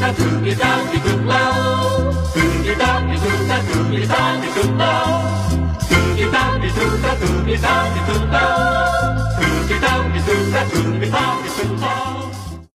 哒嘟哩哒哩嘟喽，嘟哩哒哩嘟哒嘟哩哒哩嘟喽，嘟哩哒哩嘟哒嘟哩哒哩嘟喽，嘟哩哒哩嘟哒嘟哩哒哩嘟喽。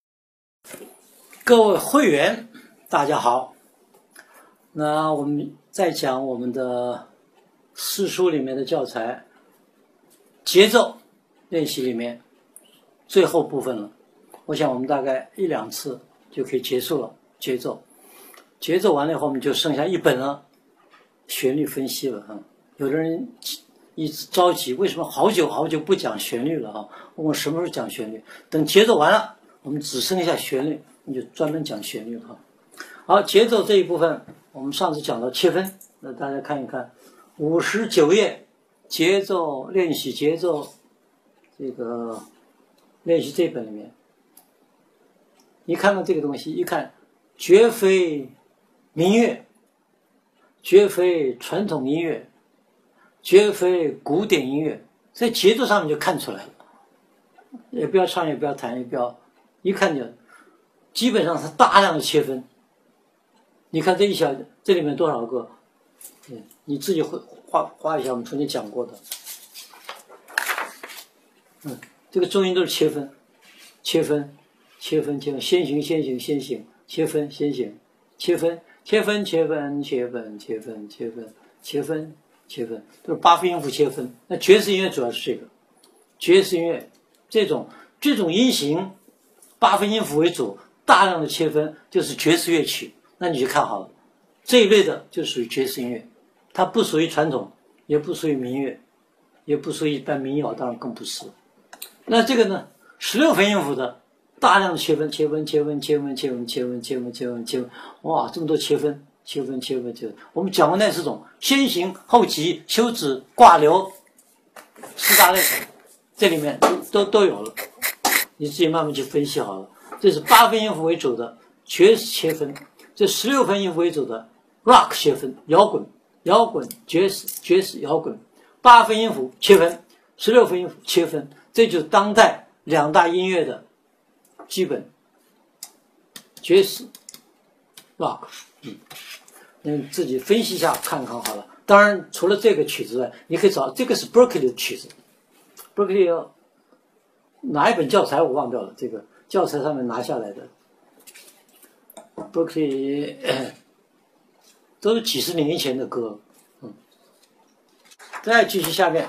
各位会员，大家好。那我们再讲我们的四书里面的教材节奏练习里面最后部分了。我想我们大概1、2次就可以结束了。节奏完了以后，我们就剩下一本了，旋律分析了。有的人一直着急，为什么好久不讲旋律了啊？问我什么时候讲旋律？等节奏完了，我们只剩下旋律，你就专门讲旋律了。好，节奏这一部分，我们上次讲到切分，那大家看一看59页节奏练习节奏这个练习这本里面，一看到这个东西，一看绝非民乐，绝非传统音乐，绝非古典音乐，在节奏上面就看出来了。也不要唱，也不要弹，也不要，一看就基本上是大量的切分。你看这一小，这里面多少个？你自己会画一下，我们曾经讲过的。这个重音都是切分，切分，切分，切分，先行，先行，先行，切分，先行，切分，切分，切分，切分，切分，切分，切分，切分，都是8分音符切分。那爵士音乐主要是这个，爵士音乐这种音型8分音符为主，大量的切分就是爵士乐曲。那你就看好了，这一类的就属于爵士音乐，它不属于传统，也不属于民乐，也不属于一般民谣，当然更不是。那这个呢，16分音符的大量的切分，切分，切分，切分，切分，切分，切分，切分，切分，哇，这么多切分，切分，切分，切分。我们讲过那4种：先行、后急、休止、挂留，4大类，这里面都有了，你自己慢慢去分析好了。这是8分音符为主的爵士切分。这16分音符为主的 rock 切分，摇滚，爵士摇滚，8分音符切分，16分音符切分，这就是当代2大音乐的基本爵士 rock。你自己分析一下看看好了。当然，除了这个曲子外，你可以找这个是 Berkeley 的曲子 ，Berkeley 哪一本教材我忘掉了，这个教材上面拿下来的。Berkeley 都是几十年以前的歌，再继续下面，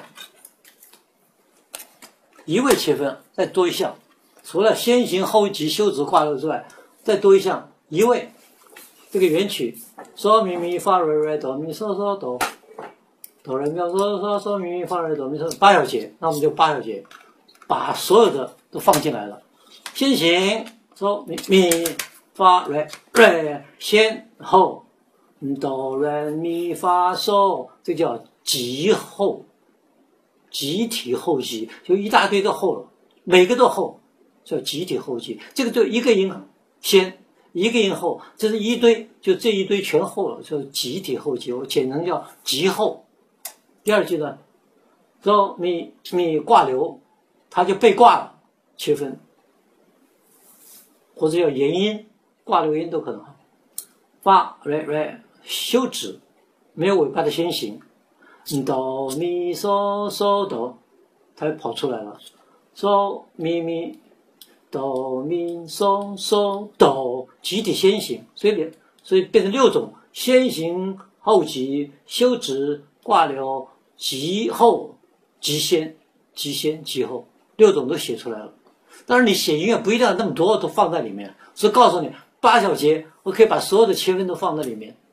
一位切分，再多一项，除了先行、后急、休止、挂留之外，再多一项一位。这个原曲嗦咪咪发瑞瑞哆咪嗦嗦哆，哆来咪嗦嗦嗦咪咪发瑞哆咪嗦，8小节，那我们就8小节，把所有的都放进来了。先行嗦咪咪。发瑞瑞先后哆来咪发嗦，这叫集后，集体后级，就一大堆的后了，每个都后，叫集体后级。这个就一个音先，一个音后，这是一堆，就这一堆全后了，叫集体后级，我简称叫集后。第二句呢，哆咪咪挂留，它就被挂了，切分，或者叫延音。挂留音都可能。发瑞瑞休止，没有尾巴的先行，哆咪嗦嗦哆，它跑出来了，嗦咪咪哆咪嗦嗦哆，集体先行，所以变成6种：先行、后急、休止、挂留、急后、急先、急先、急后，6种都写出来了。当然，你写音乐不一定要那么多都放在里面，所以告诉你。8小节，我可以把所有的切分都放在里面。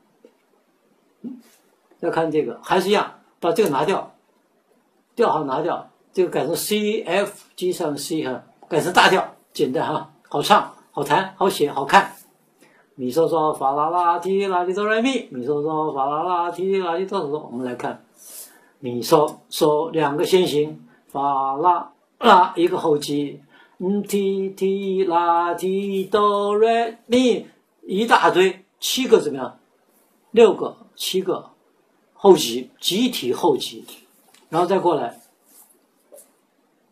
要看这个，还是一样，把这个拿掉，调号拿掉，这个改成 C、F、G 上 C 哈，改成大调，简单哈，好唱、好弹、好写、好看。咪嗦嗦发啦啦提啦哩哆来咪，咪嗦嗦发啦啦提啦哩哆嗦嗦。我们来看，咪嗦嗦2个先行，发啦啦一个后急。提提拉提哆来咪，一大堆，7个怎么样？6个、7个后级，集体后级，然后再过来，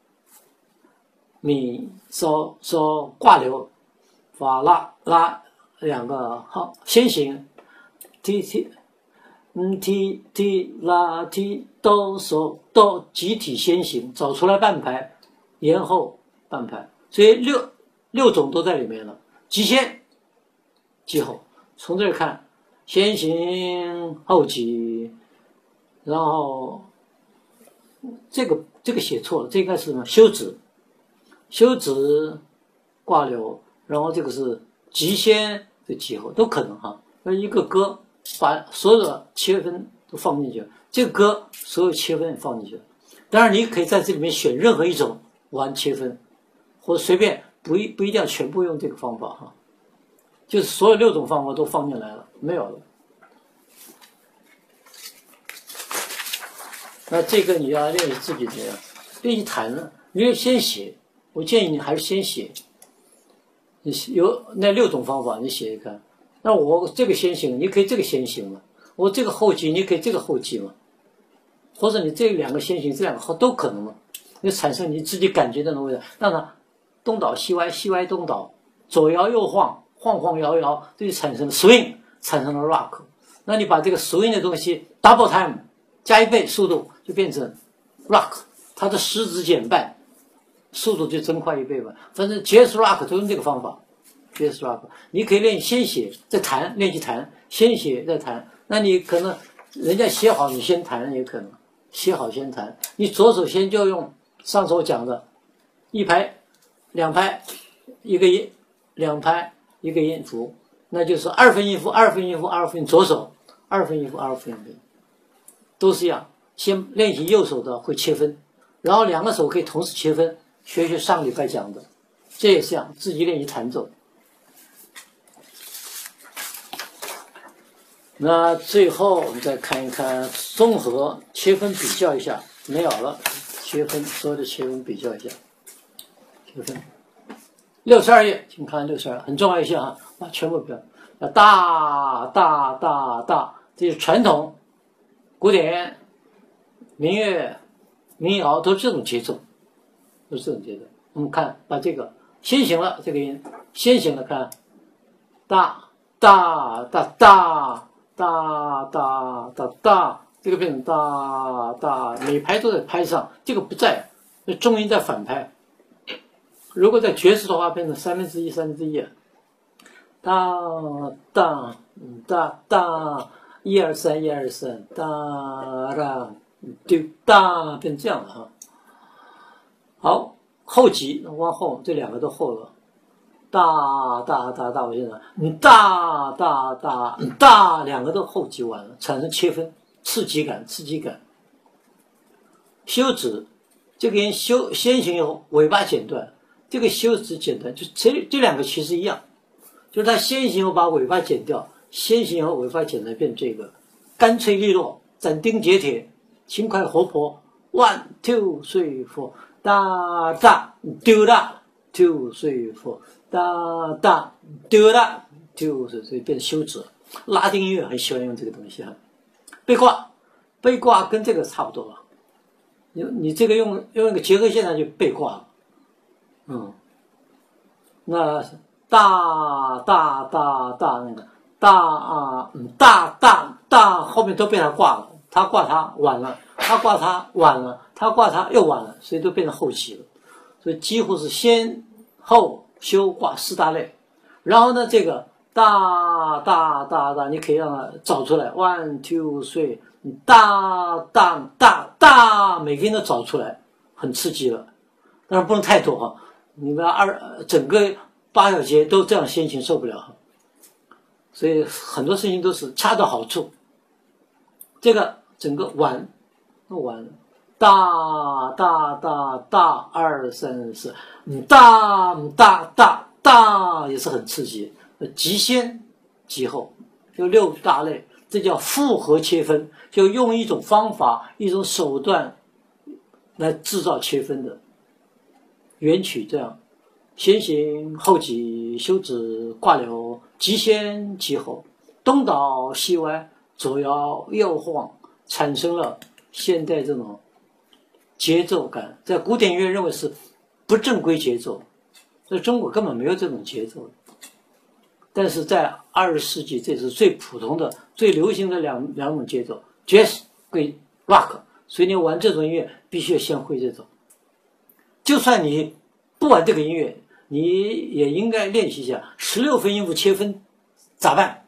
咪嗦嗦挂留，发啦啦两个好先行 ，t t t t 拉 t 哆嗦哆集体先行，找出来半拍，延后半拍，所以六种都在里面了。急先急后，从这儿看，先行后急，然后这个写错了，这应该是什么？休止挂留，然后这个是急先的急后都可能哈。那一个歌把所有的切分都放进去了，这个歌所有切分也放进去了。当然你可以在这里面选任何一种玩切分，或者随便不一定要全部用这个方法哈。就是所有6种方法都放进来了，没有了。那这个你要练习自己怎样练习弹呢？你要先写，我建议你还是先写。你有那6种方法，你写一看。那我这个先行，你可以这个先行嘛；我这个后急，你可以这个后急嘛；或者你这2个先行，这2个后都可能嘛。你产生你自己感觉的那种味道，让它东倒西歪，西歪东倒，左摇右晃，晃晃摇摇，这就产生了 swing， 产生了 rock。那你把这个 swing 的东西 double time 加1倍速度，就变成 rock， 它的时值减半，速度就增快1倍吧。反正 jazz rock 都用这个方法 ，jazz rock， 你可以练先写再弹，练习弹，先写再弹。那你可能人家写好，你先弹也可能，写好先弹。你左手先就用上手讲的1拍2拍1个音，2拍1个音符，那就是2分音符2分音符2分，左手2分音符2分音符，都是一样。先练习右手的会切分，然后2个手可以同时切分，学上个礼拜讲的，这也是这样，自己练习弹奏。那最后我们再看一看综合切分比较一下，没有了，切分所有的切分比较一下，切分。62页，请看62，很重要一项啊，把全部标，大大大大，这是传统古典民乐民谣都是这种节奏，都是这种节奏。我们看，把这个先行了，这个音先行了，看大大大大大大大大，这个变成大大，每拍都在拍上，这个不在，那重音在反拍。如果在爵士的话，变成1/3、1/3，大大大大，1 2 3 1 2 3，大啦丢大，变这样的哈。好，后级往后，这2个都后了，大大大大，我现在大大大大，2个都后级完了，产生切分，刺激感。休止，这个音先行以后，尾巴剪断。这个休止剪断，就这2个其实一样，就是它先行后把尾巴剪掉，先行后尾巴剪断变这个，干脆利落，斩钉截铁，轻快活泼。1 2 3 4，哒哒丢啦 2 3 4，哒哒丢啦2 3，所以变成休止。拉丁音乐很喜欢用这个东西哈。背挂跟这个差不多吧。你这个用一个结合现象就背挂了。那大大大大那个大后面都被他挂了，他挂他晚了，他挂他晚了，他挂他又晚了，所以都变成后期了。所以几乎是先后休挂4大类。然后呢，这个大大大大，你可以让它找出来，1 2 3，大大大大，每个音都找出来，很刺激了。但是不能太多哈。你们整个8小节都这样先行受不了，所以很多事情都是恰到好处。这个整个完大大大大2 3 4，大大大大也是很刺激。急先急后，有6大类，这叫复合切分，就用一种方法、一种手段来制造切分的。原曲这样，先行后急，休止挂留，急先急后，东倒西歪，左摇右晃，产生了现代这种节奏感。在古典乐认为是不正规节奏，在中国根本没有这种节奏。 但是在20世纪，这是最普通的、最流行的两种节奏 ，Jazz 跟 Rock。所以你玩这种音乐，必须要先会这种。就算你不玩这个音乐，你也应该练习一下16分音符切分咋办？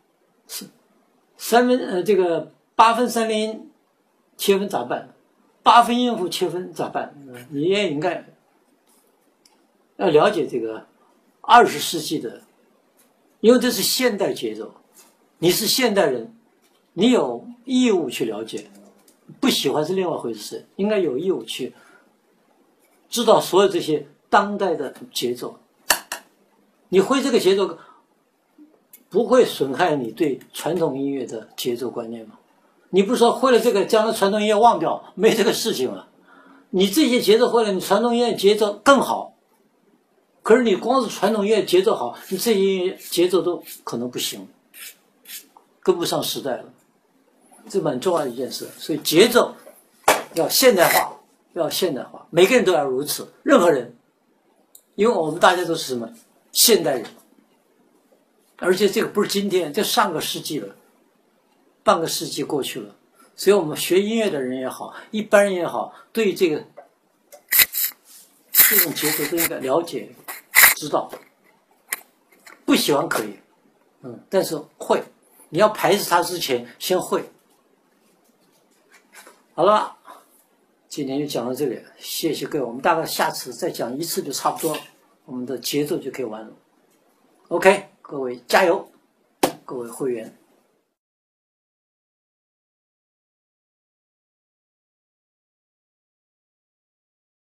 这个8分3连音切分咋办？8分音符切分咋办？你也应该要了解这个20世纪的，因为这是现代节奏，你是现代人，你有义务去了解。不喜欢是另外一回事，应该有义务去知道所有这些当代的节奏。你会这个节奏，不会损害你对传统音乐的节奏观念吗？你不是说会了这个，将来传统音乐忘掉，没这个事情了。你这些节奏会了，你传统音乐节奏更好。可是你光是传统音乐节奏好，你这些节奏都可能不行，跟不上时代了。这蛮重要的一件事，所以节奏要现代化，每个人都要如此，任何人，因为我们大家都是什么现代人，而且这个不是今天，这上个世纪了，半个世纪过去了，所以我们学音乐的人也好，一般人也好，对这种节奏都应该了解、知道。不喜欢可以，但是会，你要排斥它之前，先会。好了，今天就讲到这里，谢谢各位。我们大概下次再讲一次就差不多了，我们的节奏就可以完了。OK， 各位加油，各位会员。